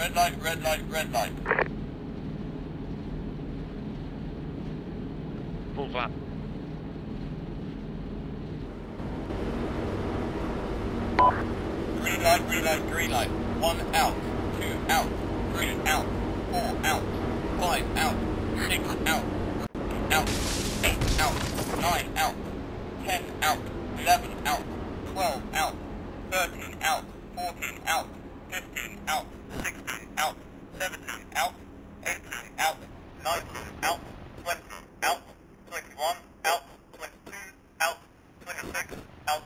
red light, red light, red light. Full flat. Green light, green light, green light. 1 out, 2 out, 3 out, 4 out, 5 out, 6 out, out, 8 out, 9 out, 10 out, 11 out, 12 out, 13 out, 14 out, 15 out, 16 out, 17 out, 18 out, 19 out, 20 out, 21 out, 22 out, 26 out.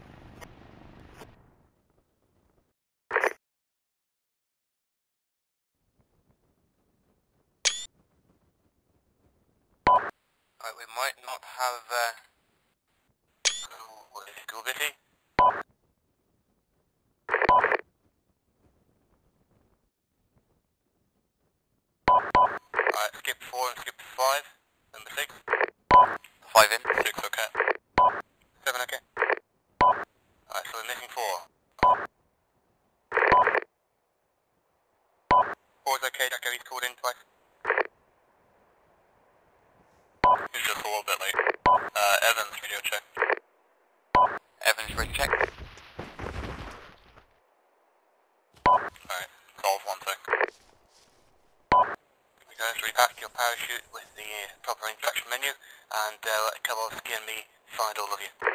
Alright, we might not have, what is it, go busy? Alright, skip 4 and skip 5, number 6. 5 in. 6 okay. 7 okay. Alright, so we're missing 4. 4 is okay, Jacko, he's called in twice. He's just a little bit late. Evans, radio check. Evans, radio check. Alright, solve 1 sec. You guys repack your parachute with the proper instruction menu, and let a couple of skin me find all of you.